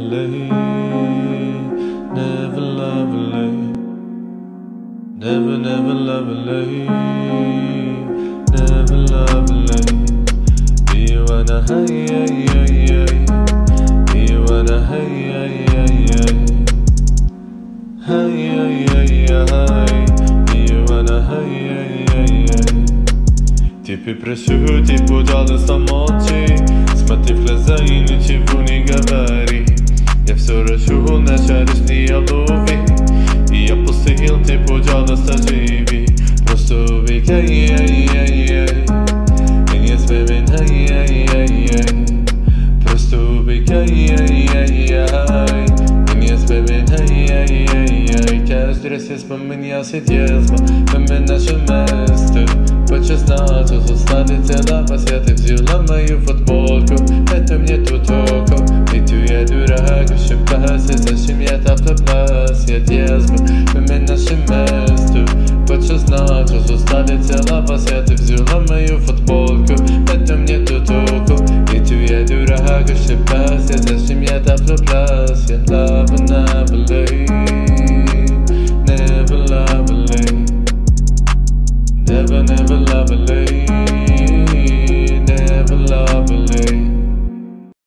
lovely, never lovely, never lovely, never lovely. Do you wanna do you wanna do you wanna Ti pi presu, ti po gjallë sa moqi S'ma ti flezajnë që vuni gavari Jefësore shuhull në qarish një alluvi Ja po stil ti po gjallë sa gjivi Prosto vik E njes bebin Prosto vik E njes bebin Kash dresis për minja si tjesma Për minna shumestë Po që snaqo, so stadi cela pasjeti vzjulla me ju futbolku Vetëm një tu toko I ty je dyra hëgë shqipësi Se shimjeta për plasje tjesma Për minna shimestu Po që snaqo, so stadi cela pasjeti vzjulla me ju futbolku Vetëm një tu toko I ty je dyra hëgë shqipësi Se shimjeta për plasje Love never leave Never love leave